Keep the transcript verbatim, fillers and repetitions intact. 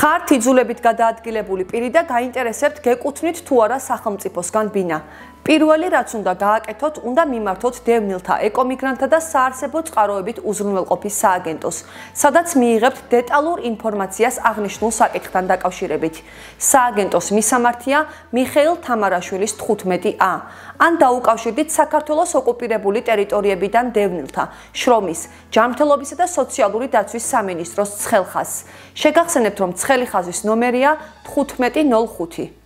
ხართ იძულებით გადაადგილებული პირი და გაინტერესებთ გეკუთვნით თუ არა სახელმწიფოსგან ბინა. პირველი რაც უნდა გააკეთოთ, უნდა მიმართოთ დევნილთა, ეკომიგრანტთა და საარსებო წყაროებით უზრუნველყოფის სააგენტოს, სადაც მიიღებთ დეტალურ ინფორმაციას აღნიშნულ საკითხთან დაკავშირებით. სააგენტოს მისამართია მიხეილ თამარაშვილის თხუთმეტი ა. ან დაუკავშირდით საქართველოს ოკუპირებული ტერიტორიებიდან დევნილთა, შრომის, ჯანმრთელობისა და სოციალური დაცვის სამინისტროს ცხელ ხაზს. შეგახსენებთ, რომ ცხელი ხაზის ნომერია თხუთმეტი ნოლ ხუთი.